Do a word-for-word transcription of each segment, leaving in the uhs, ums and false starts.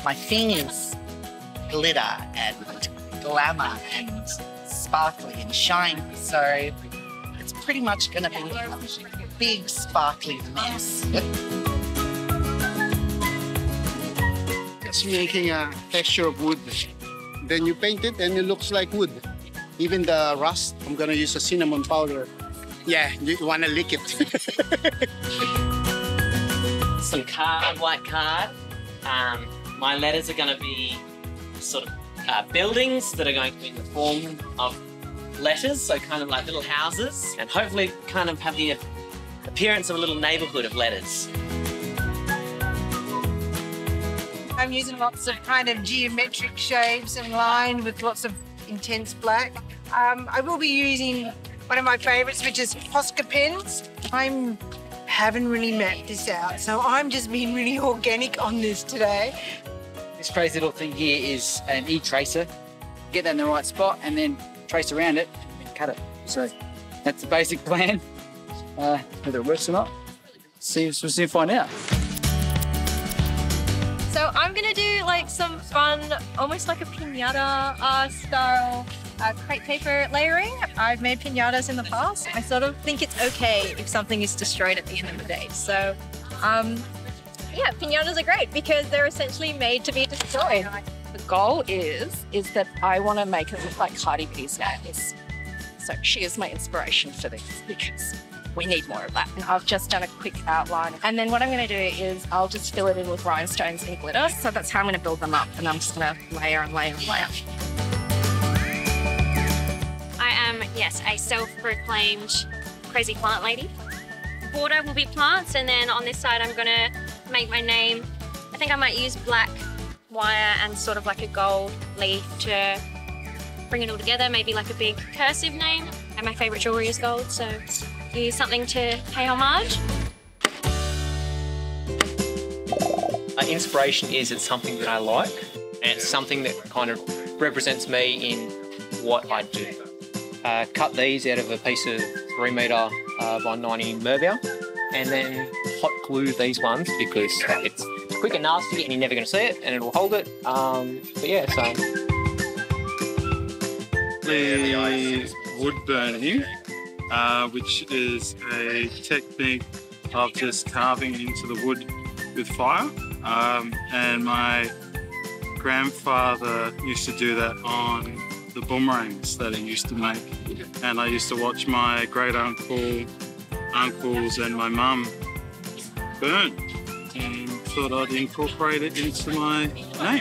My thing is glitter and glamour and sparkly and shiny, so it's pretty much going to be a big sparkly mess. It's making a texture of wood. Then you paint it and it looks like wood. Even the rust, I'm going to use a cinnamon powder. Yeah, you want to lick it. Some card, white card. Um, my letters are going to be sort of uh, buildings that are going to be in the form of letters, so kind of like little houses, and hopefully kind of have the appearance of a little neighbourhood of letters. I'm using lots of kind of geometric shapes and lines with lots of intense black. Um, I will be using one of my favourites, which is Posca pens. I haven't really mapped this out, so I'm just being really organic on this today. This crazy little thing here is an e-tracer. Get that in the right spot and then trace around it and cut it. So that's the basic plan. Uh, whether it works or not, see, we'll soon find out. So I'm gonna do like some fun, almost like a pinata uh, style uh, crepe paper layering. I've made pinatas in the past. I sort of think it's okay if something is destroyed at the end of the day. So um, yeah, pinatas are great because they're essentially made to be destroyed. The goal is, is that I want to make it look like Cardi B's nails. So she is my inspiration for this because we need more of that. And I've just done a quick outline. And then what I'm going to do is I'll just fill it in with rhinestones and glitter. So that's how I'm going to build them up. And I'm just going to layer and layer and layer. I am, yes, a self-proclaimed crazy plant lady. The border will be plants, and then on this side I'm going to make my name. I think I might use black wire and sort of like a gold leaf to bring it all together, maybe like a big cursive name. And my favourite jewellery is gold, so use something to pay homage. Uh, inspiration is it's something that I like, and it's something that kind of represents me in what I do. Uh, cut these out of a piece of three metre uh, by ninety Merville, and then hot glue these ones because it's quick and nasty and you're never going to see it and it'll hold it. Um, but yeah, so. The wood burning, uh, which is a technique of just carving into the wood with fire. Um, and my grandfather used to do that on the boomerangs that he used to make. And I used to watch my great uncle, uncles and my mum burn, and thought I'd incorporate it into my name.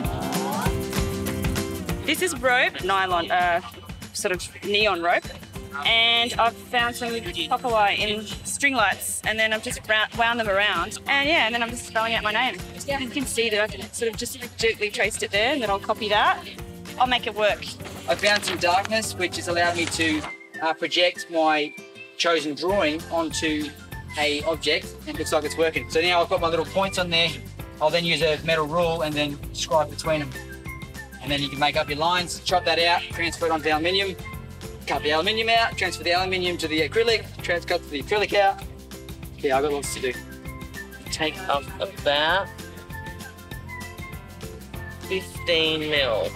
This is rope, nylon, uh, sort of neon rope, and I've found some copper wire in string lights, and then I've just wound them around, and yeah, and then I'm just spelling out my name. Yeah, you can see that I've sort of just gently traced it there, and then I'll copy that. I'll make it work. I found some darkness, which has allowed me to uh, project my chosen drawing onto a object, and it looks like it's working. So now I've got my little points on there. I'll then use a metal rule and then scribe between them. And then you can make up your lines, chop that out, transfer it onto the aluminium, cut the aluminium out, transfer the aluminium to the acrylic, transfer the acrylic out. Yeah, I've got lots to do. Take up about fifteen mil.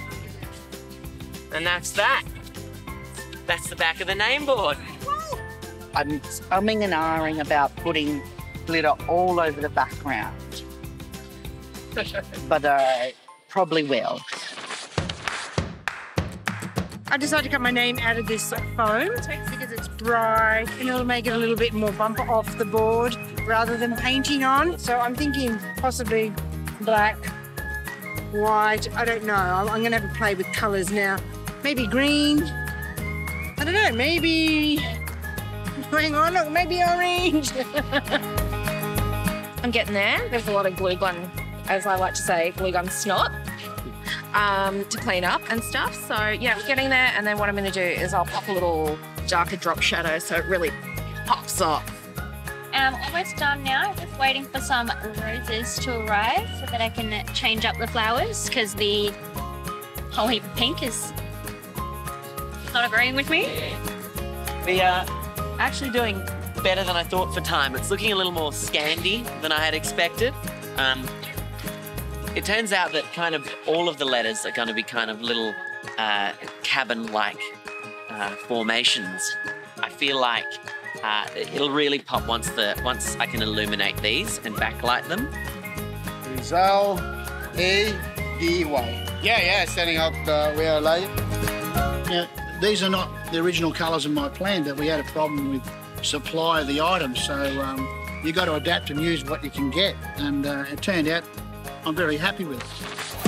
And that's that. That's the back of the name board. I'm umming and ahhing about putting glitter all over the background, but I probably will. I decided to cut my name out of this foam because it's bright and it'll make it a little bit more bumper off the board rather than painting on. So I'm thinking possibly black, white, I don't know. I'm, I'm going to have a play with colours now. Maybe green. I don't know, maybe... Hang on, look, maybe orange. I'm getting there. There's a lot of glue gun, as I like to say, glue gun snot um, to clean up and stuff. So yeah, we're getting there. And then what I'm going to do is I'll pop a little darker drop shadow so it really pops up. And I'm almost done now, just waiting for some roses to arrive so that I can change up the flowers because the whole heap of pink is not agreeing with me. We are actually doing better than I thought for time. It's looking a little more Scandi than I had expected. Um, it turns out that kind of all of the letters are going to be kind of little uh, cabin-like uh, formations. I feel like uh, it'll really pop once the once I can illuminate these and backlight them. Rizal A D Y. Yeah, yeah, setting up uh, where I lay it. Now, these are not the original colours in my plan, but we had a problem with supply of the items, so um, you got to adapt and use what you can get, and uh, it turned out I'm very happy with it.